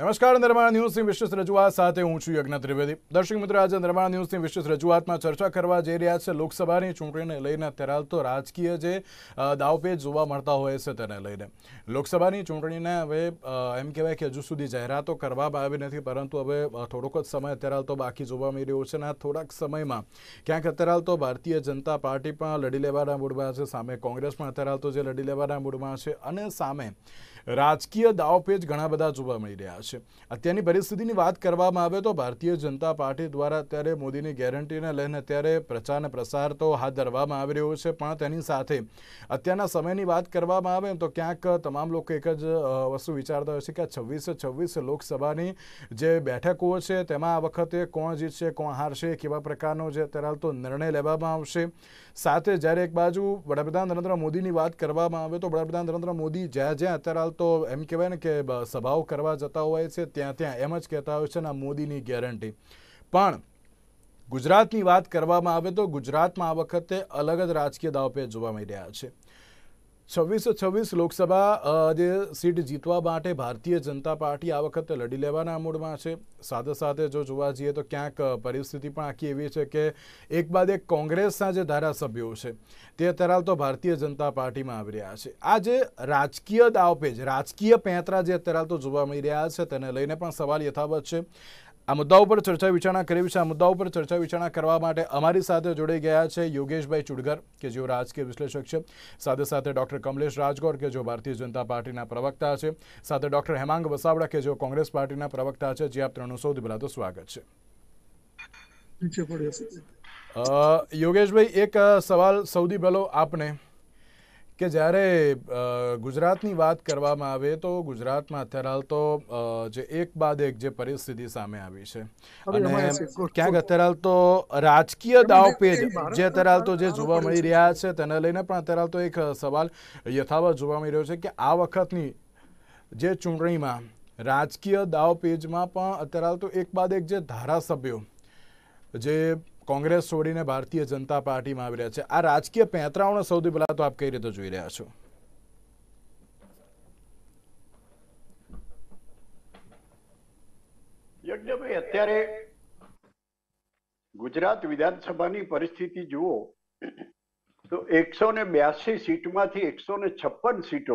નમસ્કાર, નિર્માણ ન્યૂઝની વિશેષ રજૂઆત સાથે હું છું યજ્ઞ ત્રિવેદી। દર્શક મિત્રો, આજે નિર્માણ ન્યૂઝની વિશેષ રજૂઆતમાં ચર્ચા કરવા જઈ રહ્યા છે લોકસભાની ચૂંટણીને લઈને અત્યારે તો રાજકીય જે દાવપેચ જોવા મળતા હોય છે તેને લઈને। લોકસભાની ચૂંટણીને હવે એમ કહેવાય કે હજુ સુધી જાહેરાતો કરવામાં આવી નથી, પરંતુ હવે થોડોક જ સમય અત્યારે તો બાકી જોવા મળી રહ્યો છે અને આ થોડાક સમયમાં ક્યાંક અત્યારે તો ભારતીય જનતા પાર્ટી પણ લડી લેવાના મૂડમાં છે, સામે કોંગ્રેસ પણ અત્યારે તો જે લડી લેવાના મૂડમાં છે અને સામે રાજકીય દાવપેચ ઘણા બધા જોવા મળી રહ્યા છે। અત્યારની પરિસ્થિતિની વાત કરવામાં આવે તો ભારતીય જનતા પાર્ટી દ્વારા અત્યારે મોદીની ગેરંટીને લઈને અત્યારે પ્રચાર અને પ્રસાર તો હાથ ધરવામાં આવી રહ્યો છે, પણ તેની સાથે અત્યારના સમયની વાત કરવામાં આવે તો ક્યાંક તમામ લોકો એક જ વસ્તુ વિચારતા હોય છે કે 26 લોકસભાની જે બેઠકો છે તેમાં આ વખતે કોણ જીતશે, કોણ હારશે, કેવા પ્રકારનો જે અત્યારે તો નિર્ણય લેવામાં આવશે। સાથે જ્યારે એક બાજુ વડાપ્રધાન નરેન્દ્ર મોદીની વાત કરવામાં આવે તો વડાપ્રધાન નરેન્દ્ર મોદી જ્યાં જ્યાં અત્યારે તો એમ કહેવાય ને કે સભાઓ કરવા જતા હોય છે ત્યાં ત્યાં એમ જ કહેતા હોય છે ને મોદીની ગેરંટી। પણ ગુજરાતની વાત કરવામાં આવે તો ગુજરાતમાં આ વખતે અલગ જ રાજકીય દાવપેચ જોવા મળી રહ્યા છે। 26 લોકસભા જે સીટ જીતવા માટે ભારતીય જનતા પાર્ટી આ વખતે લડી લેવાના મૂડમાં છે। સાથે સાથે જો જોવા જઈએ તો ક્યાંક પરિસ્થિતિ પણ આખી એવી છે કે એક બાદ એક કોંગ્રેસના જે ધારાસભ્યો છે તે અત્યારે તો ભારતીય જનતા પાર્ટીમાં આવી રહ્યા છે। આ જે રાજકીય દાવપેચ, રાજકીય પેંતરા જે અત્યારે તો જોવા મળી રહ્યા છે તેને લઈને પણ સવાલ યથાવત છે। આ મુદ્દાઓ પર ચર્ચા વિચારણા કરવી છે। આ મુદ્દાઓ પર ચર્ચા વિચારણા કરવા માટે અમારી સાથે જોડાઈ ગયા છે યોગેશભાઈ ચુડગર કે જેઓ રાજકીય વિશ્લેષક છે, સાથે સાથે ડૉક્ટર કમલેશ રાજગોર કે જેઓ ભારતીય જનતા પાર્ટીના પ્રવક્તા છે, સાથે ડૉક્ટર હેમાંગ વસાવડા કે જેઓ કોંગ્રેસ પાર્ટીના પ્રવક્તા છે। જે આપ ત્રણનું સૌથી પહેલા તો સ્વાગત છે। યોગેશભાઈ, એક સવાલ સૌથી પહેલો આપને કે જ્યારે ગુજરાતની વાત કરવામાં આવે તો ગુજરાતમાં અત્યારે હાલ તો જે એક બાદ એક જે પરિસ્થિતિ સામે આવી છે અને ક્યાંક અત્યારે હાલ તો રાજકીય દાવપેચ જે અત્યારે હાલ તો જે જોવા મળી રહ્યા છે તેને લઈને પણ અત્યારે હાલ તો એક સવાલ યથાવત જોવા મળી રહ્યો છે કે આ વખતની જે ચૂંટણીમાં રાજકીય દાવપેચમાં પણ અત્યારે હાલ તો એક બાદ એક જે ધારાસભ્યો જે કોંગ્રેસ છોડીને ભારતીય જનતા પાર્ટીમાં આવી રહ્યા છે, આ રાજકીય પેંતરાઓને સૌથી પહેલા તો આપ કઈ રીતે જોઈ રહ્યા છો? યજ્ઞભાઈ, અત્યારે ગુજરાત વિધાનસભાની પરિસ્થિતિ જુઓ તો 182 સીટમાંથી 156 સીટો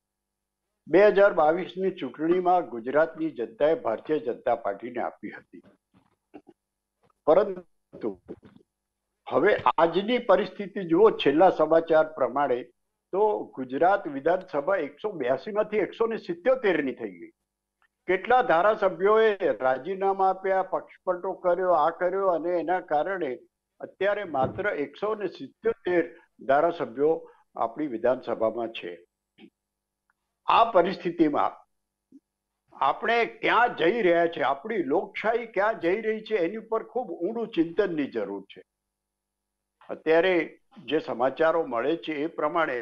2022ની ચૂંટણીમાં ગુજરાતની જનતાએ ભારતીય જનતા પાર્ટીને આપી હતી, પરંતુ હવે આજની પરિસ્થિતિ જુઓ, છેલ્લા સમાચાર પ્રમાણે તો ગુજરાત વિધાનસભા 182 માંથી 177 ની થઈ ગઈ। કેટલા ધારાસભ્યોએ રાજીનામા આપ્યા, પક્ષપલટો કર્યો, આ કર્યો અને એના કારણે અત્યારે માત્ર 177 ધારાસભ્યો આપણી વિધાનસભામાં છે। આ પરિસ્થિતિમાં આપણે ક્યાં જઈ રહ્યા છે, આપણી લોકશાહી ક્યાં જઈ રહી છે એની ઉપર ખૂબ ઊંડું ચિંતનની જરૂર છે। અત્યારે જે સમાચારો મળે છે એ પ્રમાણે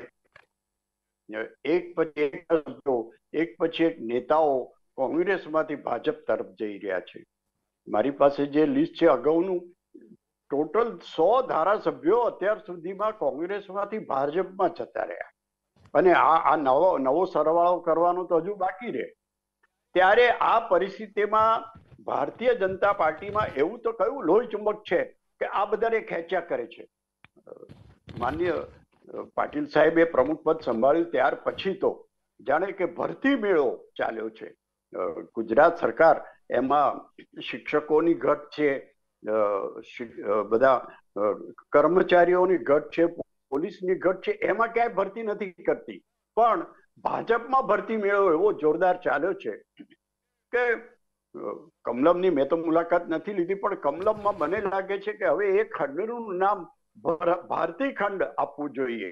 એક પછી એક નેતાઓ કોંગ્રેસમાંથી ભાજપ તરફ જઈ રહ્યા છે। મારી પાસે જે લિસ્ટ છે અગાઉનું, ટોટલ 100 ધારાસભ્યો અત્યાર સુધીમાં કોંગ્રેસમાંથી ભાજપમાં જતા રહ્યા અને આ નવો સરવાળો કરવાનો તો હજુ બાકી રહે। ત્યારે આ પરિસ્થિતિમાં ભારતીય જનતા પાર્ટીમાં એવું તો કયું લોહી ચુંબક છે કે આ બધાને ખેંચ્યા કરે છે। માનનીય પાટીલ સાહેબે પ્રમુખ પદ સંભાળ્યું ત્યાર પછી તો જાણે કે ભરતી મેળો ચાલ્યો છે। ગુજરાત સરકાર એમાં શિક્ષકોની ઘટ છે, બધા કર્મચારીઓની ઘટ છે, પોલીસની ઘટ છે, એમાં ક્યાંય ભરતી નથી કરતી, પણ ભાજપમાં ભરતી મેળો એવો જોરદાર ચાલ્યો છે કે કમલમની મેં તો મુલાકાત નથી લીધી, પણ કમલમમાં મને લાગે છે કે હવે એ ખંડનું નામ ભારતી ખંડ આપવું જોઈએ।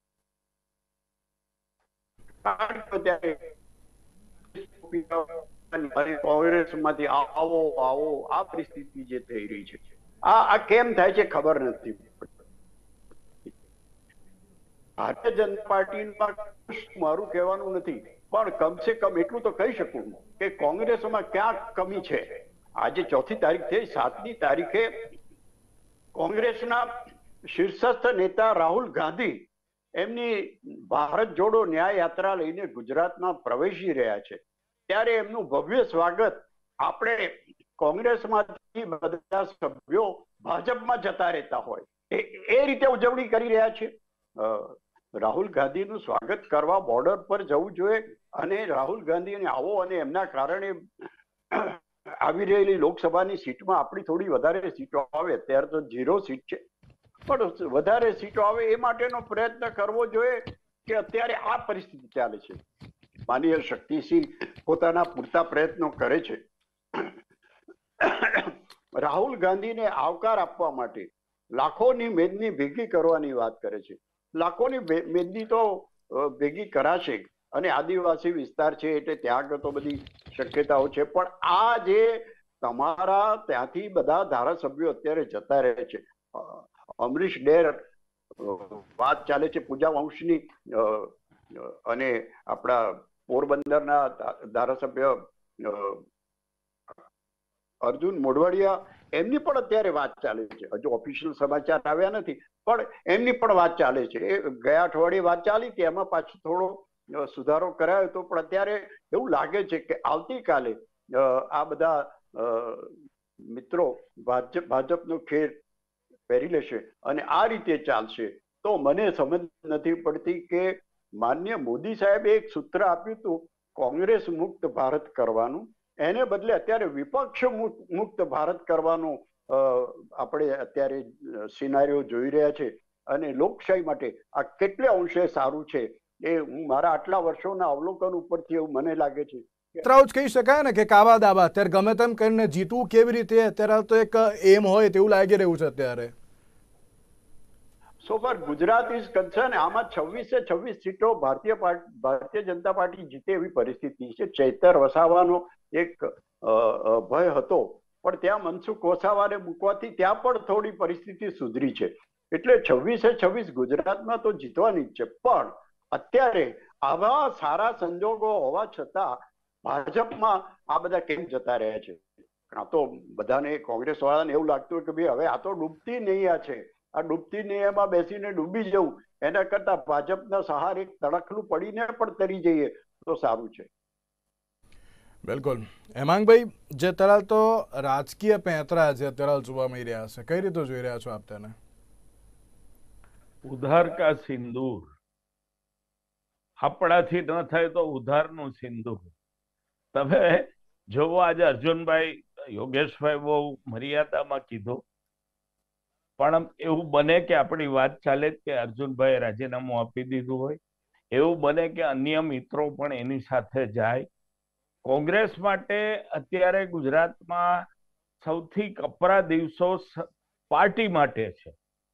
કોંગ્રેસમાંથી આવો આ પરિસ્થિતિ જે થઈ રહી છે, આ કેમ થાય છે ખબર નથી પડતી। ભારતીય જનતા પાર્ટીમાં મારું કહેવાનું નથી, પણ કમસે કમ એટલું તો કહી શકું કે કોંગ્રેસમાં ક્યાં કમી છે। આજે 4મી તારીખ થઈ, 7મી તારીખે કોંગ્રેસના શીર્ષસ્થ નેતા રાહુલ ગાંધી એમની ભારત જોડો ન્યાય યાત્રા લઈને ગુજરાતમાં પ્રવેશી રહ્યા છે। ત્યારે એમનું ભવ્ય સ્વાગત આપણે કોંગ્રેસમાંથી બધા સભ્યો ભાજપમાં જતા રહેતા હોય એ રીતે ઉજવણી કરી રહ્યા છે. રાહુલ ગાંધીનું સ્વાગત કરવા બોર્ડર પર જવું જોઈએ અને રાહુલ ગાંધીને આવો અને એમના કારણે આવી રહેલી લોકસભાની સીટમાં આપણી થોડી વધારે સીટો આવે. અત્યારે તો 0 સીટ છે, પણ વધારે સીટો આવે એ માટેનો પ્રયત્ન કરવો જોઈએ કે અત્યારે આ પરિસ્થિતિ ચાલે છે. માનનીય શક્તિસિંહ પોતાના પૂરતા પ્રયત્નો કરે છે. રાહુલ ગાંધીને આવકાર આપવા માટે લાખોની મેદની ભેગી કરવાની વાત કરે છે. લાખોની મેદની તો ભેગી કરાશે અને આદિવાસી વિસ્તાર છે એટલે ત્યાં આગળ તો બધી શક્યતાઓ છે, પણ આ જે તમારા ત્યાંથી બધા ધારાસભ્યો અત્યારે જતા રહે છે. અમરીશ ડેર વાત ચાલે છે, પૂજા વંશની અને આપણા પોરબંદરના ધારાસભ્ય અર્જુન મોઢવાડિયા, એમની પણ અત્યારે વાત ચાલે છે. હજુ ઓફિશિયલ સમાચાર આવ્યા નથી, પણ એમની પણ વાત ચાલે છે. એ ગયા અઠવાડિયે વાત ચાલી હતી, એમાં પાછો થોડો સુધારો કરાયો હતો, પણ અત્યારે એવું લાગે છે કે આવતીકાલે આ બધા મિત્રો ભાજપનો ખેર પહેરી લેશે અને આ રીતે ચાલશે. તો મને સમજ નથી પડતી કે માનનીય મોદી સાહેબે એક સૂત્ર આપ્યું હતું કોંગ્રેસ મુક્ત ભારત કરવાનું, એને બદલે અત્યારે વિપક્ષ મુક્ત ભારત કરવાનું આપણે અત્યારે સિનારીઓ જોઈ રહ્યા છે. અને લોકશાહી માટે આ કેટલે અંશે સારું છે એ હું મારા આટલા વર્ષોના અવલોકન ઉપરથી એવું મને લાગે છે. જ કહી શકાય ને કે કાવા દાવા અત્યારે ગમે તેમ કરીને જીતવું કેવી રીતે અત્યારે તો એક એમ હોય તેવું લાગી રહ્યું છે અત્યારે. So far Gujarat is concern, આમાં 26 સીટો ભારતીય જનતા પાર્ટી જીતે એવી પરિસ્થિતિ છે. ચૈતર વસાવાનો એક ભય હતો, પણ ત્યાં મનસુખ વસાવાને મૂકવાથી ત્યાં પણ થોડી પરિસ્થિતિ સુધરી છે. એટલે 26 ગુજરાતમાં તો જીતવાની જ છે. પણ અત્યારે આવા સારા સંજોગો હોવા છતાં ભાજપમાં આ બધા કેમ જતા રહ્યા છે? આ તો બધાને કોંગ્રેસ વાળાને એવું લાગતું કે ભાઈ હવે આ તો ડૂબતી નૈયા છે, આ ડૂબતી નૈયામાં બેસીને ડૂબી જવું એના કરતા ભાજપના સહારે તડખલું પડીને પણ તરી જઈએ તો સારું છે. બિલકુલ. હેમાંગભાઈ, જે અત્યારે તો રાજકીય પેંતરા જે અત્યારે જોવા મળી રહ્યા છે, કઈ રીતે જોઈ રહ્યા છો આપ તેને? ઉધાર કા સિંદૂર, આપણાથી ન થાય તો ઉધારનું સિંદૂર. તમે જોવો, આજે અર્જુનભાઈ યોગેશભાઈ બહુ મર્યાદામાં કીધું, પણ એવું બને કે આપણી વાત ચાલે કે અર્જુનભાઈ રાજીનામું આપી દીધું હોય, એવું બને કે અન્ય મિત્રો પણ એની સાથે જાય. કોંગ્રેસ માટે અત્યારે ગુજરાતમાં સૌથી કપરા દિવસો પાર્ટી માટે છે.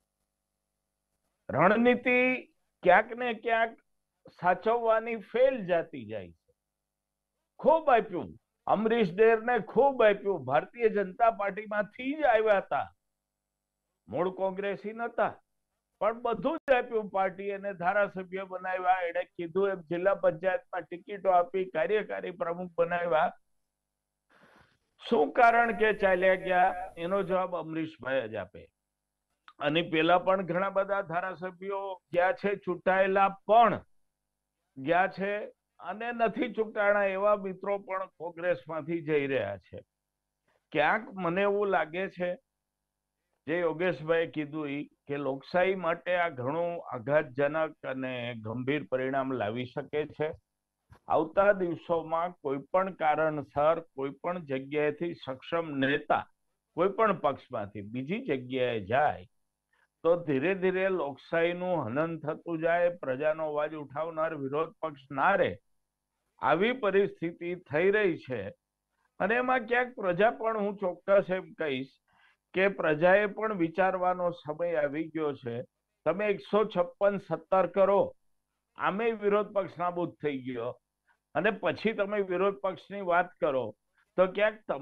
રણનીતિ ક્યાંક ને ક્યાંક સાચવવાની ફેલ જાતી જાય છે. ખૂબ આપ્યું, અમરીશ ડેરને ખૂબ આપ્યું, ભારતીય જનતા પાર્ટીમાંથી જ આવ્યા હતા, મૂળ કોંગ્રેસી નતા, પણ બધું જ આપ્યું પાર્ટી, અને ધારાસભ્ય બનાવ્યા, એને કીધું એમ જિલ્લા પંચાયતમાં ટિકિટો આપી, કાર્યકારી પ્રમુખ બનાવ્યા. શું કારણ કે ચાલ્યા ગયા? એનો જવાબ અમરીશભાઈ જ આપે. અને પેલા પણ ઘણા બધા ધારાસભ્યો ગયા છે, ચૂંટાયેલા પણ ગયા છે, અને નથી ચૂંટાણા એવા મિત્રો પણ કોંગ્રેસમાંથી જઈ રહ્યા છે. ક્યાંક મને એવું લાગે છે, જે યોગેશભાઈ કીધું કે લોકશાહી માટે આ ઘણું આઘાતજનક અને ગંભીર પરિણામ લાવી શકે છે. આવતા દિવસોમાં કોઈ પણ કારણસર કોઈ પણ જગ્યાએથી સક્ષમ નેતા કોઈ પણ પક્ષમાંથી બીજી જગ્યાએ જાય તો ધીરે ધીરે લોકશાહીનું હનન થતું જાય, પ્રજાનો અવાજ ઉઠાવનાર વિરોધ પક્ષ ના રહે, આવી પરિસ્થિતિ થઈ રહી છે. અને એમાં ક્યાંક પ્રજા પણ, હું ચોક્કસ એમ કહીશ કે પ્રજાએ પણ વિચારવાનો સમય આવી ગયો છે. તમે 156-17 કરો, આમે વિરોધ પક્ષ નાબૂદ થઈ ગયો, અને પછી તમે વિરોધ પક્ષની વાત કરો તો ક્યાંક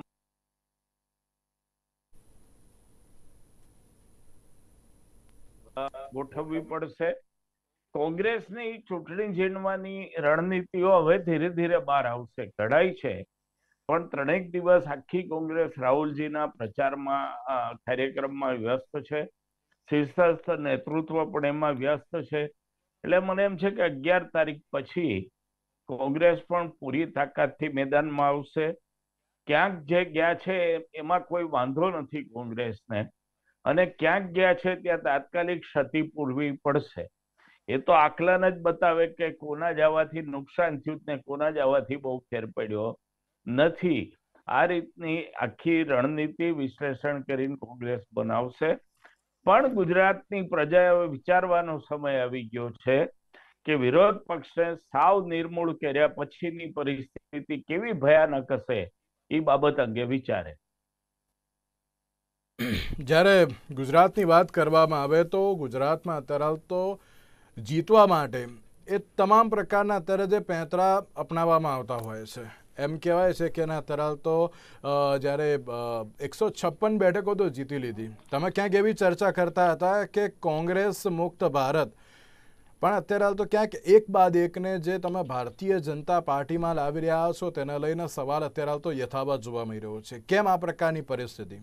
ગોઠવવી પડશે. કોંગ્રેસની ચૂંટણી જીણવાની રણનીતિઓ હવે ધીરે ધીરે બહાર આવશે, કઢાઈ છે, પણ 3 દિવસ આખી કોંગ્રેસ રાહુલજીના પ્રચારમાં, કાર્યક્રમમાં વ્યસ્ત છે. શીર્ષસ્થ નેતૃત્વ પણ એમાં વ્યસ્ત છે. એટલે મને એમ છે કે 11 તારીખ પછી કોંગ્રેસ પણ પૂરી તાકાતથી મેદાનમાં આવશે. ક્યાંક જે ગયા છે એમાં કોઈ વાંધો નથી કોંગ્રેસને, અને ક્યાંક ગયા છે ત્યાં તાત્કાલિક ક્ષતિ પૂરવી પડશે. એ તો આકલન જ બતાવે કે કોના જવાથી નુકસાન થયું ને કોના જવાથી બહુ ફેર પડ્યો નથી. આ રીતની આખી રણનીતિ વિશ્લેષણ કરીને કોંગ્રેસ બનાવશે. પણ ગુજરાતની પ્રજાએ વિચારવાનો સમય આવી ગયો છે કે વિરોધ પક્ષને સાવ નિર્મૂળ કર્યા પછીની પરિસ્થિતિ કેવી ભયાનક હશે એ બાબત અંગે વિચારે. જ્યારે ગુજરાતની વાત કરવામાં આવે તો ગુજરાતમાં અત્યારે તો જીતવા માટે એ તમામ પ્રકારના અત્યારે જે પેંતરા અપનાવવામાં આવતા હોય છે. એમ કહેવાય છે કે અત્યારે તો જ્યારે 156 બેઠકો તો જીતી લીધી. તમે ક્યાંક એવી ચર્ચા કરતા હતા કે કોંગ્રેસ મુક્ત ભારત, પણ અત્યારે તો ક્યાંક એક બાદ એકને જે તમે ભારતીય જનતા પાર્ટીમાં લાવી રહ્યા છો તેને લઈને સવાલ અત્યારે તો યથાવત જોવા મળી રહ્યો છે. કેમ આ પ્રકારની પરિસ્થિતિ?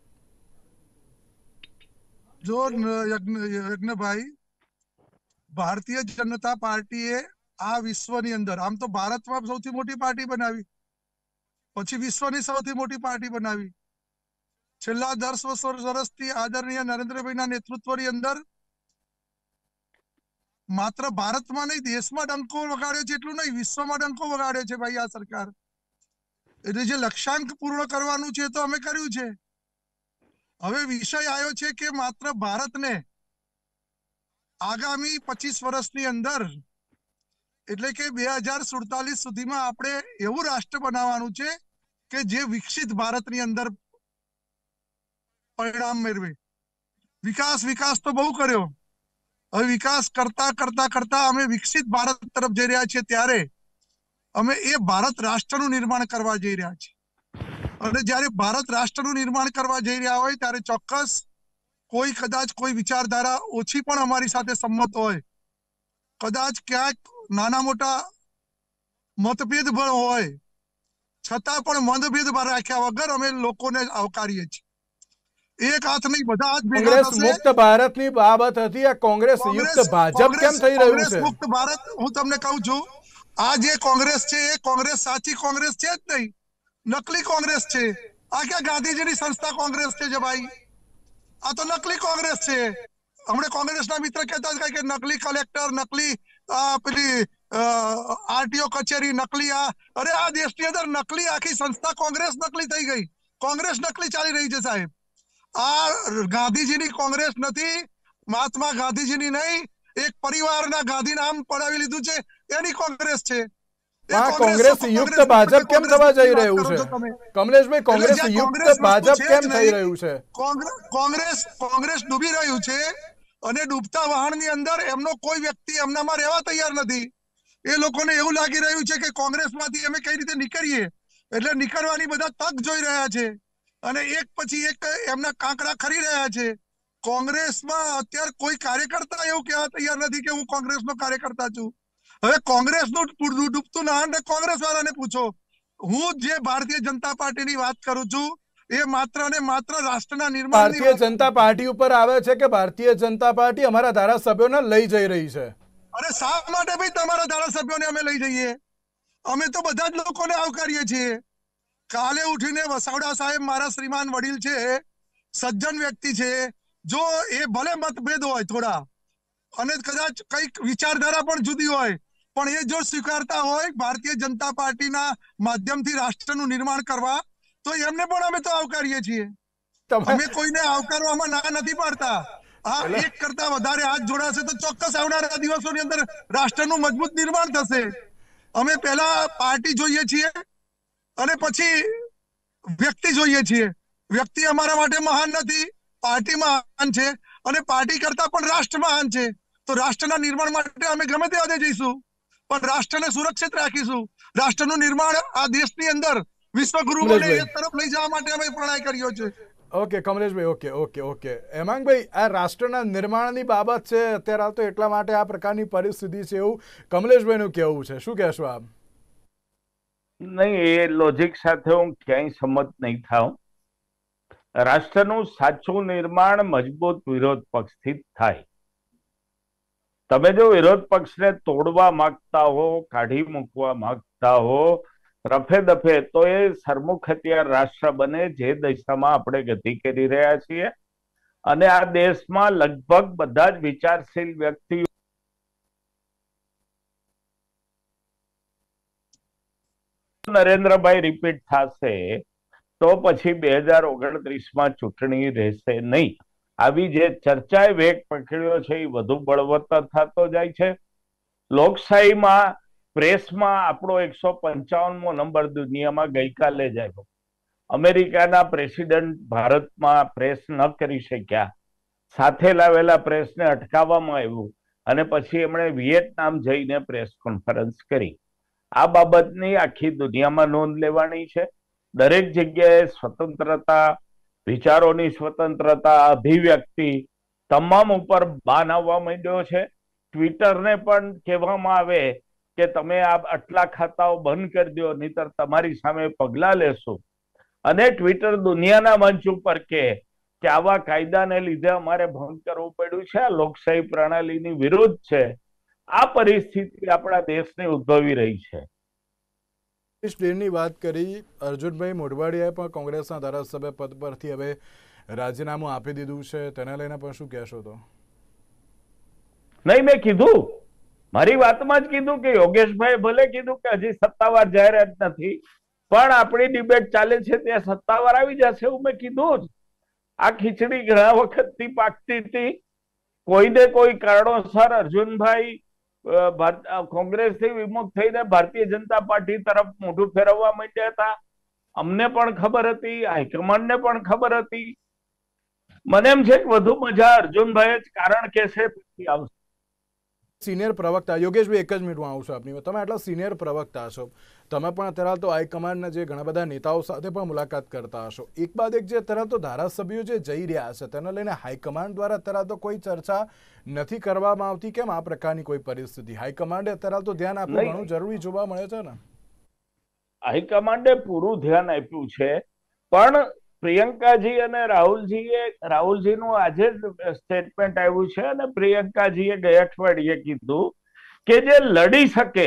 જો યજ્ઞભાઈ, ભારતીય જનતા પાર્ટીએ આ વિશ્વની અંદર, આમ તો ભારતમાં સૌથી મોટી પાર્ટી બનાવી, પછી વિશ્વની સૌથી મોટી પાર્ટી બનાવી. છેલ્લા 10 વર્ષથી આદરણીય નરેન્દ્રભાઈના નેતૃત્વની અંદર માત્ર ભારતમાં નહીં દેશમાં ડંકો વગાડ્યો છે, એટલું નહીં વિશ્વમાં ડંકો વગાડ્યો છે ભાઈ આ સરકાર. એટલે જે લક્ષ્યાંક પૂર્ણ કરવાનું છે તો અમે કર્યું છે. હવે વિષય આવ્યો છે કે માત્ર ભારતને આગામી 25 વર્ષની અંદર, એટલે કે 2047 સુધીમાં આપણે એવું રાષ્ટ્ર બનાવવાનું છે કે જે વિકસિત ભારતની અંદર પરિણામ મેળવે. વિકાસ તો બહુ કર્યો, હવે વિકાસ કરતા કરતા કરતા અમે વિકસિત ભારત તરફ જઈ રહ્યા છીએ. ત્યારે અમે એ ભારત રાષ્ટ્રનું નિર્માણ કરવા જઈ રહ્યા છીએ. અને જ્યારે ભારત રાષ્ટ્રનું નિર્માણ કરવા જઈ રહ્યા હોય ત્યારે ચોક્કસ કદાચ કોઈ વિચારધારા ઓછી પણ અમારી સાથે સંમત હોય, કદાચ ક્યાંક નાના મોટા મતભેદ પણ હોય, છતાં પણ મતભેદ રાખ્યા વગર અમે લોકોને આવકારીએ છીએ. એક હાથ નહીં, બધા હાથ ભેગા કોંગ્રેસ થશે. મુક્ત ભારતની બાબત હતી, આ કોંગ્રેસ યુક્ત ભાજપ કેમ થઈ રહ્યું છે? મુક્ત ભારત, હું તમને કહું છું, આ જે કોંગ્રેસ છે એ કોંગ્રેસ સાચી કોંગ્રેસ છે જ નહીં, નકલી કોંગ્રેસ છે. આ ક્યાં ગાંધીજીની સંસ્થા કોંગ્રેસ છે ભાઈ? આ તો નકલી કોંગ્રેસ છે. હમણાં કોંગ્રેસના મિત્ર કહેતા હતા કે નકલી કલેક્ટર, નકલી પેલી આરટીઓ કચેરી, નકલી અરે આ દેશની અંદર નકલી આખી સંસ્થા કોંગ્રેસ નકલી થઈ ગઈ. કોંગ્રેસ નકલી ચાલી રહી છે સાહેબ. આ ગાંધીજીની કોંગ્રેસ નથી, મહાત્મા ગાંધીજીની નહીં, એક પરિવારના ગાંધી નામ પડાવી લીધું છે એની કોંગ્રેસ છે. કોંગ્રેસ યુક્ત ભાજપ કેમ થવા જઈ રહ્યું છે? કમલેશભાઈ, કોંગ્રેસ યુક્ત ભાજપ કેમ થઈ રહ્યું છે? કોંગ્રેસ ડૂબી રહ્યું છે અને ડૂબતા વહાણની અંદર એમનો કોઈ વ્યક્તિ એમનામાં રહેવા તૈયાર નથી. એ લોકોને એવું લાગી રહ્યું છે કે કોંગ્રેસમાંથી અમે કઈ રીતે નીકળીએ, એટલે નીકળવાની બધા તક જોઈ રહ્યા છે અને એક પછી એક એમના કાંકરા ખરી રહ્યા છે. કોંગ્રેસમાં અત્યારે કોઈ કાર્યકર્તા એવું કહેવા તૈયાર નથી કે હું કોંગ્રેસનો કાર્યકર્તા છું. હવે કોંગ્રેસનું ડૂબતું નહાણ કોંગ્રેસ વાળાને પૂછો. હું જે ભારતીય જનતા પાર્ટીની વાત કરું છું એ માત્ર ને માત્ર રાષ્ટ્રના નિર્માણ. ભારતીય જનતા પાર્ટી ઉપર આવે છે કે ભારતીય જનતા પાર્ટી અમારા ધારાસભ્યોને લઈ જઈ રહી છે? અરે શા માટે ભાઈ તમારા ધારાસભ્યોને અમે લઈ જઈએ? અમે તો બધા જ લોકોને આવકારીએ છીએ. કાલે ઉઠીને વસાવડા સાહેબ મારા શ્રીમાન વડીલ છે, સજ્જન વ્યક્તિ છે. જો એ ભલે મતભેદ હોય થોડા અને કદાચ કઈક વિચારધારા પણ જુદી હોય, પણ એ જો સ્વીકારતા હોય ભારતીય જનતા પાર્ટીના માધ્યમથી રાષ્ટ્રનું નિર્માણ કરવા, તો એમને પણ અમે તો આવકારીએ છીએ. અમે કોઈને આવકારવામાં ના નથી પાડતા. આ એક કરતા વધારે હાથ જોડાશે તો ચોક્કસ આવનારા દિવસોની અંદર રાષ્ટ્રનું મજબૂત નિર્માણ થશે. અમે પહેલા પાર્ટી જોઈએ છીએ અને પછી વ્યક્તિ જોઈએ છીએ. વ્યક્તિ અમારા માટે મહાન નથી, પાર્ટી મહાન છે અને પાર્ટી કરતા પણ રાષ્ટ્ર મહાન છે. તો રાષ્ટ્રના નિર્માણ માટે અમે ગમે તે હદે જઈશું, પણ રાષ્ટ્રને સુરક્ષિત રાખીશું. રાષ્ટ્રનું નિર્માણ આ દેશની અંદર વિશ્વગુરુઓને એ તરફ લઈ જવા માટે અમે પ્રણય કર્યો છે. ઓકે કમલેશભાઈ, ઓકે હેમાંગભાઈ, આ રાષ્ટ્રના નિર્માણની બાબત છે અત્યારે તો એટલા માટે આ પ્રકારની પરિસ્થિતિ છે એવું કમલેશભાઈનું કહેવું છે. શું કહેશો આપ? નહીં, એ લોજિક સાથે હું ક્યાંય સંમત નહીં થાઉં. રાષ્ટ્રનું સાચું નિર્માણ મજબૂત વિરોધ પક્ષથી થાય. તમે જો વિરોધ પક્ષને તોડવા માંગતા હો, કાઢી મૂકવા માંગતા હો રફે દફે, તો એ સરમુખ હથિયાર રાષ્ટ્ર બને, જે દિશામાં આપણે ગતિ કરી રહ્યા છીએ. અને આ દેશમાં લગભગ બધા જ વિચારશીલ વ્યક્તિઓ નરેન્દ્રભાઈ રિપીટ થશે તો પછી 2029માં ચૂંટણી રહેશે નહીં. આવી જે ચર્ચાએ વેગ પકડ્યો છે એ વધુ બળવત્તર થતો જાય છે. લોકશાહીમાં પ્રેસમાં આપણો 155મો નંબર દુનિયામાં ગઈકાલે જ આવ્યો. અમેરિકાના પ્રેસિડેન્ટ ભારતમાં પ્રેસ ન કરી શક્યા, સાથે લાવેલા પ્રેસને અટકાવવામાં આવ્યું અને પછી એમણે વિયેટનામ જઈને પ્રેસ કોન્ફરન્સ કરી. આ બાબતની આખી દુનિયામાં નોંધ લેવાની છે. દરેક જગ્યાએ સ્વતંત્રતા, વિચારોની સ્વતંત્રતા, અભિવ્યક્તિ તમામ ઉપર બાન આવવા માંડ્યો છે. ટ્વિટરને પણ કહેવામાં આવે કે તમે આ આટલા ખાતાઓ બંધ કરી દો, નહીતર તમારી સામે પગલા લેશું. અને ટ્વિટર દુનિયાના મંચ ઉપર કે આવા કાયદાને લીધે અમારે ભંગ કરવું પડ્યું છે, આ લોકશાહી પ્રણાલીની વિરુદ્ધ છે. આ પરિસ્થિતિ આપણા દેશને ઉદ્ભવી રહી છે. ડેની વાત કરી, અર્જુનભાઈ મોઢવાડિયાએ પણ કોંગ્રેસના ધારાસભ્ય પદ પરથી હવે રાજીનામું આપી દીધું છે, તેને લઈને પણ શું કહેશો? તો નહીં, મેં કીધું, મારી વાતમાં જ કીધું કે યોગેશભાઈ ભલે કીધું કે હજી સત્તાવાર જાહેરાત નથી, પણ આપણી ડિબેટ ચાલે છે ત્યાં સત્તાવાર આવી જશે એવું મેં કીધું જ. આ ખીચડી ઘણા વખતથી પાકતી હતી. કોઈને કોઈ કારણોસર અર્જુનભાઈ કોંગ્રેસથી વિમુખ થઈને ભારતીય જનતા પાર્ટી તરફ મોઢું ફેરવવા માંડ્યા હતા. અમને પણ ખબર હતી, હાઈકમાન્ડને પણ ખબર હતી. મને એમ છે કે વધુ મજા અર્જુનભાઈ જ કારણ કહેશે પછી આવશે. સિનિયર પ્રવક્તા યોગેશભાઈ, એક જ મિનિટમાં આવું છું આપની. તમે આટલા સિનિયર પ્રવક્તા છો, તમે પણ અત્યારે તો હાઈકમાન્ડના જે ઘણા બધા નેતાઓ સાથે પણ મુલાકાત કરતા હશો. એક બાદ એક જે અત્યારે તો ધારાસભ્યો જે જઈ રહ્યા છે તેને લઈને હાઈકમાન્ડ દ્વારા અત્યારે તો કોઈ ચર્ચા નથી કરવામાં આવતી. કેમ આ પ્રકારની કોઈ પરિસ્થિતિ? હાઈકમાન્ડે અત્યારે તો ધ્યાન આપવું ઘણું જરૂરી જોવા મળે છે ને. હાઈકમાન્ડે પૂરું ધ્યાન આપ્યું છે, પણ પ્રિયંકાજી અને રાહુલજીનું આજે જ સ્ટેટમેન્ટ આવ્યું છે અને પ્રિયંકાજીએ ગયા અઠવાડિયે કીધું કે જે લડી શકે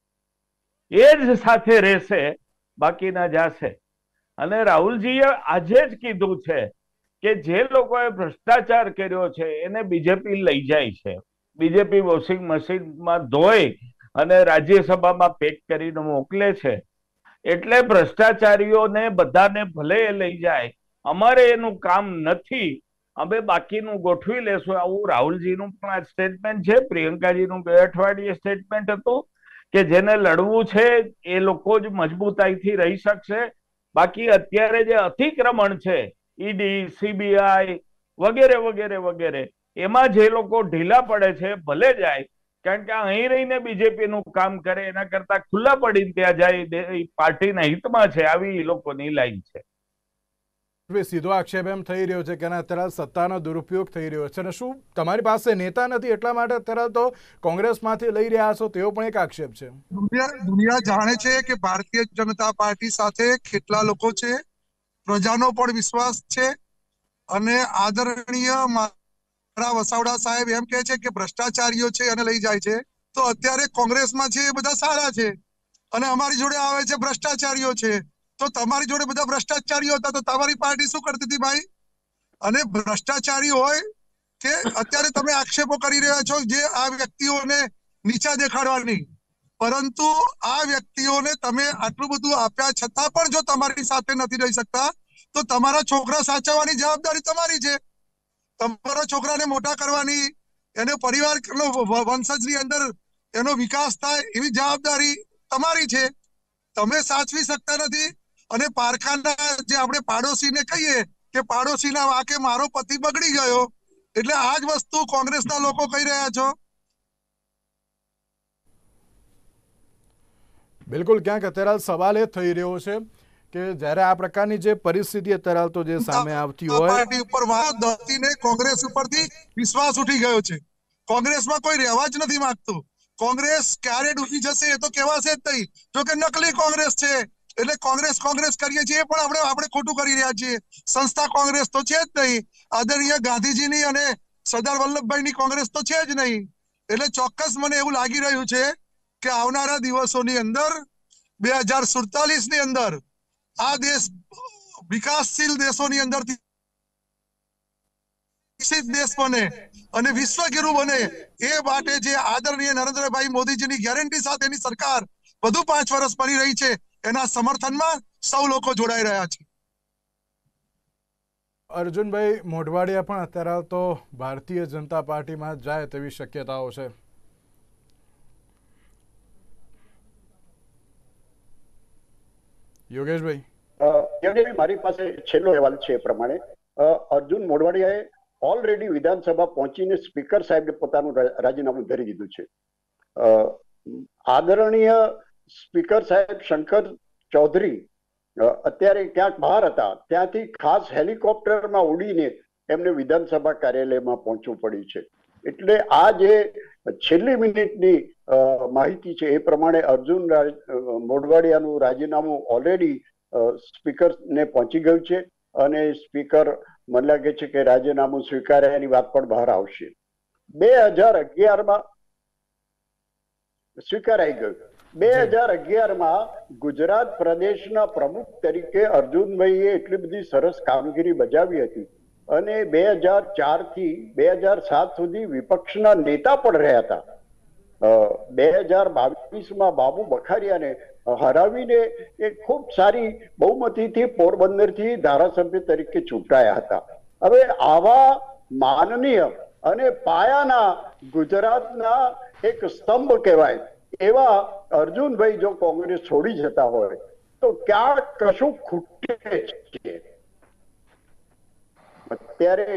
એ જ સાથે રહેશે, બાકીના જાશે. અને રાહુલજીએ આજે જ કીધું છે કે જે લોકોએ ભ્રષ્ટાચાર કર્યો છે એને બીજેપી લઈ જાય છે. બીજેપી વોશિંગ મશીનમાં ધોઈ અને રાજ્યસભામાં પેક કરીને મોકલે છે. એટલે ભ્રષ્ટાચારીઓને બધાને ભલે લઈ જાય, અમારે એનું કામ નથી, અમે બાકીનું ગોઠવી લેશું. આવું રાહુલજીનું પણ આ સ્ટેટમેન્ટ છે. પ્રિયંકાજીનું ગયા અઠવાડિયે સ્ટેટમેન્ટ હતું કે જેને લડવું છે એ લોકો જ મજબૂતાઈથી રહી શકશે. બાકી અત્યારે જે અતિક્રમણ છે, ઈડી, સીબીઆઈ વગેરે વગેરે વગેરે, એમાં જે લોકો ઢીલા પડે છે ભલે જાય, કારણ કે અહીં રહીને બીજેપી નું કામ કરે એના કરતા ખુલ્લા પડીને ત્યાં જાય, પાર્ટીના હિતમાં છે. આવી લોકોની લાઈન છે. સીધો આક્ષેપ એમ થઈ રહ્યો છે કે અત્યારે સત્તાનો દુરુપયોગ થઈ રહ્યો છે અને શું તમારી પાસે નેતા નથી એટલા માટે અત્યારે તો કોંગ્રેસમાંથી લઈ રહ્યા છો, તેવો પણ એક આક્ષેપ છે. દુનિયા જાણે છે કે ભારતીય જનતા પાર્ટી સાથે કેટલા લોકો છે, પ્રજાનો પણ વિશ્વાસ છે. અને આદરણીય વસાવડા સાહેબ એમ કહે છે કે ભ્રષ્ટાચારીઓ છે અને લઈ જાય છે, તો અત્યારે કોંગ્રેસમાં છે એ બધા સારા છે અને અમારી જોડે આવે છે ભ્રષ્ટાચારીઓ છે. તો તમારી જોડે બધા ભ્રષ્ટાચારીઓ હતા તો તમારી પાર્ટી શું કરતી હતી ભાઈ? અને ભ્રષ્ટાચારી હોય કે અત્યારે તમે આક્ષેપો કરી રહ્યા છો જે આ વ્યક્તિઓને નીચા દેખાડવાની, પરંતુ આ વ્યક્તિઓને તમે આટલું બધું આપ્યા છતાં પણ જો તમારી સાથે નથી રહી શકતા તો તમારા છોકરા સાચવવાની જવાબદારી તમારી છે. તમારા છોકરાને મોટા કરવાની, એને પરિવાર વંશજની અંદર એનો વિકાસ થાય એવી જવાબદારી તમારી છે. તમે સાચવી શકતા નથી અને પારખાના જે આપણે પાડોશીને કહીએ કે પાડોશીના વાકે મારો પતિ બગડી ગયો, એટલે આ જ વસ્તુ કોંગ્રેસના લોકો કહી રહ્યા છો. બિલકુલ, ક્યાંક અત્યારે સવાલ એ થઈ રહ્યો છે કે જ્યારે આ પ્રકારની જે પરિસ્થિતિ અત્યારે તો જે સામે આવતી હોય, પાર્ટી ઉપર દોતીને કોંગ્રેસ ઉપરથી વિશ્વાસ ઉઠી ગયો છે. કોંગ્રેસમાં કોઈ રહેવા જ નથી માંગતું. કોંગ્રેસ ક્યારે ડૂબી જશે એ તો કહેવાશે જ નહીં. જો કે નકલી કોંગ્રેસ છે એટલે કોંગ્રેસ કરીએ છીએ પણ આપણે ખોટું કરી રહ્યા છીએ. સંસ્થા કોંગ્રેસ તો છે જ નહીં. આદરણીય ગાંધીજીની અને સરદાર વલ્લભભાઈની કોંગ્રેસ તો છે જ નહીં. એટલે ચોક્કસ મને એવું લાગી રહ્યું છે કે આવનારા દિવસોની અંદર 2047 ની અંદર આ દેશ વિકાસશીલ દેશોની અંદરથી વિકસિત દેશ બને અને વિશ્વગુરુ બને એ માટે જે આદરણીય નરેન્દ્રભાઈ મોદીજીની ગેરંટી સાથેની સરકાર વધુ 5 વર્ષ બની રહી છે એના સમર્થનમાં સૌ લોકો જોડાઈ રહ્યા છે. અર્જુનભાઈ મોઢવાડિયા પણ અત્યારે તો ભારતીય જનતા પાર્ટીમાં જાય તેવી શક્યતાઓ છે. યોગેશભાઈ, મારી પાસે છેલ્લો અહેવાલ છે એ પ્રમાણે અર્જુન મોઢવાડિયાએ ઓલરેડી વિધાનસભા પહોંચીને સ્પીકર સાહેબે પોતાનું રાજીનામું ધરી દીધું છે. આદરણીય સ્પીકર સાહેબ શંકર ચૌધરી અત્યારે ક્યાંક બહાર હતા, ત્યાંથી ખાસ હેલિકોપ્ટરમાં ઉડીને એમને વિધાનસભા કાર્યાલયમાં પહોંચવું પડ્યું છે. એટલે આ જે છેલ્લી મિનિટની માહિતી છે એ પ્રમાણે અર્જુન મોઢવાડિયાનું રાજીનામું ઓલરેડી સ્પીકરને પહોંચી ગયું છે અને સ્પીકર મને લાગે છે કે રાજીનામું સ્વીકાર્યાની વાત પણ બહાર આવશે. 2011માં સ્વીકારાઈ ગયું. 2011માં ગુજરાત પ્રદેશના પ્રમુખ તરીકે અર્જુનભાઈએ એટલી બધી સરસ કામગીરી બજાવી હતી અને 2004 થી 2007 સુધી વિપક્ષના નેતા પણ રહ્યા હતા. 2022માં બાબુ બખારિયાને હરાવીને એ ખૂબ સારી બહુમતીથી પોરબંદરથી ધારાસભ્ય તરીકે ચૂંટાયા હતા. હવે આવા માનનીય અને પાયાના ગુજરાતના એક સ્તંભ કહેવાય એવા અર્જુનભાઈ જો કોંગ્રેસ છોડી જતા હોય તો ક્યાંક કશું ખૂટે છે. અત્યારે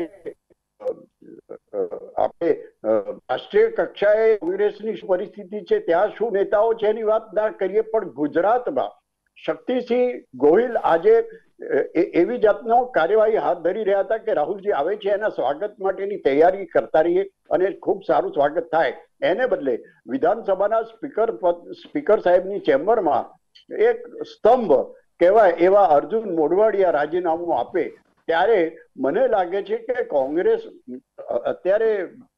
આપણે રાષ્ટ્રીય કક્ષાએ કોંગ્રેસની પરિસ્થિતિ છે, ત્યાં શું નેતાઓ છે એની વાત ના કરીએ, પણ ગુજરાતમાં શક્તિસિંહ ગોહિલ આજે એવી જાતનો કાર્યવાહી હાથ ધરી રહ્યા હતા કે રાહુલજી આવે છે એના સ્વાગત માટેની તૈયારી કરતા રહીએ અને ખૂબ સારું સ્વાગત થાય. એને બદલે વિધાનસભાના સ્પીકર સાહેબની ચેમ્બરમાં એક સ્તંભ કહેવાય એવા અર્જુન મોઢવાડિયા રાજીનામું આપે ત્યારે મને લાગે છે કે કોંગ્રેસ અત્યારે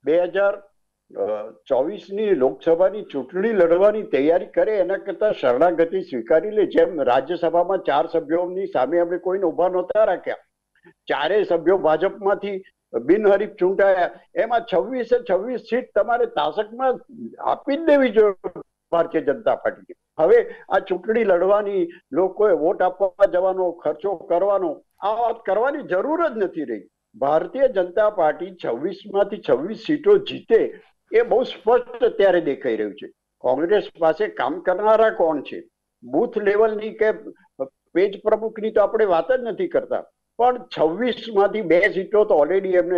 2024ની લોકસભાની ચૂંટણી લડવાની તૈયારી કરે એના કરતા શરણાગતિ સ્વીકારી લે. જેમ રાજ્યસભામાં 4 સભ્યોની સામે આપણે કોઈને ઉભા નહોતા રાખ્યા, 4 સભ્યો ભાજપમાંથી બિનહરીફ ચૂંટાયા, એમાં 26 સીટ તમારે તાસકમાં આપી જ દેવી જોઈએ ભારતીય જનતા પાર્ટીને. હવે આ ચૂંટણી લડવાની, લોકોએ વોટ આપવા જવાનો, ખર્ચો કરવાનો, આ વાત કરવાની જરૂર જ નથી રહી. ભારતીય જનતા પાર્ટી 26માંથી 26 સીટો જીતે એ બહુ સ્પષ્ટ અત્યારે દેખાઈ રહ્યું છે. કોંગ્રેસ પાસે કામ કરનારા કોણ છે? બૂથ લેવલની કે પેજ પ્રમુખની તો આપણે વાત જ નથી કરતા, પણ 26માંથી 2 સીટો તો ઓલરેડી એમને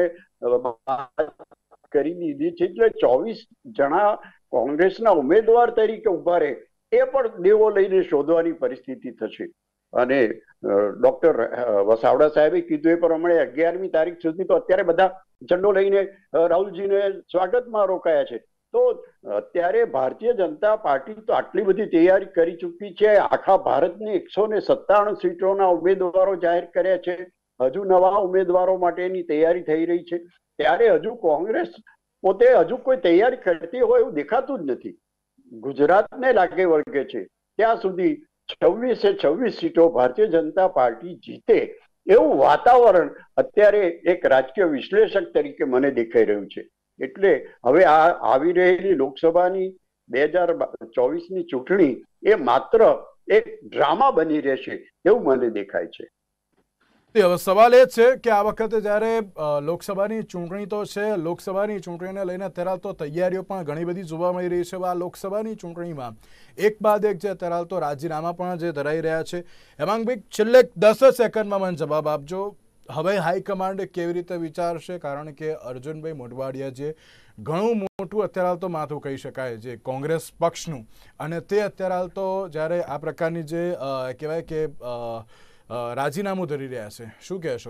કરી દીધી છે. એટલે 24 જણા કોંગ્રેસના ઉમેદવાર તરીકે ઉભા રહે એ પણ દેવો લઈને શોધવાની પરિસ્થિતિ થશે. અને ડોક્ટર વસાવડા સાહેબે કીધું એ પ્રમાણે 11મી તારીખ સુધી તો અત્યારે બધા ઝંડો લઈને રાહુલજીને સ્વાગતમાં રોકાયા છે. તો અત્યારે ભારતીય જનતા પાર્ટી તો આટલી બધી તૈયારી કરી ચૂકી છે. આખા ભારતની 197 સીટોના ઉમેદવારો જાહેર કર્યા છે. હજુ નવા ઉમેદવારો માટેની તૈયારી થઈ રહી છે. ત્યારે હજુ કોંગ્રેસ પોતે હજુ કોઈ તૈયારી કરતી હોય એવું દેખાતું જ નથી. ગુજરાતને લાગે વળગે છે ત્યાં સુધી 26 સીટો ભારતીય જનતા પાર્ટી જીતે એવું વાતાવરણ અત્યારે એક રાજકીય વિશ્લેષક તરીકે મને દેખાઈ રહ્યું છે. એટલે હવે આ આવી રહેલી લોકસભાની 2024ની ચૂંટણી એ માત્ર એક ડ્રામા બની રહેશે એવું મને દેખાય છે. હવે સવાલ એ છે કે આ વખતે જ્યારે લોકસભાની ચૂંટણી તો છે, લોકસભાની ચૂંટણીને લઈને અત્યારે તો તૈયારીઓ પણ ઘણી બધી જોવા મળી રહી છે. આ લોકસભાની ચૂંટણીમાં એક બાદ એક જે અત્યારે તો રાજીનામા પણ જે ધરાઈ રહ્યા છે, એમાં ભાઈ છેલ્લે 10 સેકન્ડમાં મને જવાબ આપજો. હવે હાઈકમાન્ડ કેવી રીતે વિચારશે? કારણ કે અર્જુનભાઈ મોઢવાડિયા જે ઘણું મોટું અત્યારે તો માથું કહી શકાય જે કોંગ્રેસ પક્ષનું, અને તે અત્યારે તો જ્યારે આ પ્રકારની જે કહેવાય કે રાજીનામું ધરી રહ્યા છે, શું કહેશો?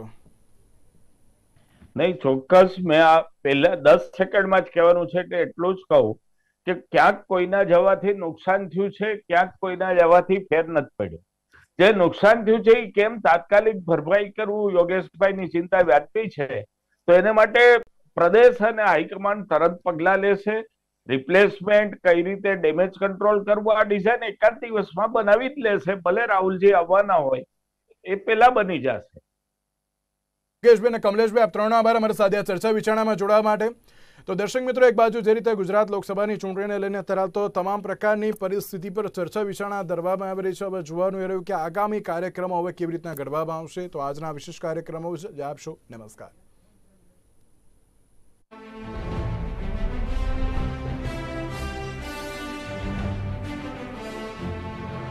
નહીં, ચોક્કસ મેં આ પહેલા 10 સેકન્ડમાં જ કહેવાનું છે કે એટલું જ કહું કે ક્યાંક કોઈના જવાથી નુકસાન થયું છે, ક્યાંક કોઈના જવાથી ફેર નથી પડ્યો. જે નુકસાન થયું છે એ કેમ તાત્કાલિક ભરપાઈ કરવું, યોગેશભાઈની ચિંતા વ્યાજબી છે. તો એને માટે પ્રદેશ અને હાઈકમાન્ડ તરત પગલા લેશે રિપ્લેસમેન્ટ કઈ રીતે ડેમેજ કંટ્રોલ કરવું, આ ડિઝાઇન એકાદ દિવસમાં બનાવી જ લેશે. ભલે રાહુલજી આવવાના હોય, એ પેલા બની જશે. યોગેશભાઈ અને કમલેશભાઈ, આપ ત્રણનો આભાર અમારી સાથે આ ચર્ચા વિચારણામાં જોડાવા માટે. તો દર્શક મિત્રો, એક બાજુ જે રીતે ગુજરાત લોકસભાની ચૂંટણીને લઈને અત્યારે તો તમામ પ્રકારની પરિસ્થિતિ પર ચર્ચા વિચારણા ધરવામાં આવી રહી છે. હવે જોવાનું એ રહ્યું કે આગામી કાર્યક્રમો હવે કેવી રીતના ઘડવામાં આવશે. તો આજના વિશેષ કાર્યક્રમો જ આપશો. નમસ્કાર.